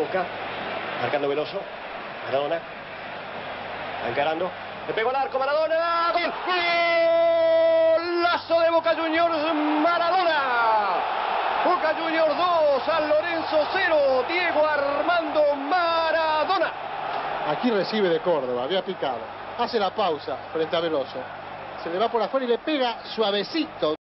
Boca. Marcando Veloso. Maradona. Va encarando. Le pegó al arco. Maradona. ¡Gol! ¡Golazo de Boca Juniors! Maradona. Boca Juniors 2, San Lorenzo 0. Diego Armando Maradona. Aquí recibe de Córdoba. Había picado. Hace la pausa frente a Veloso. Se le va por afuera y le pega suavecito.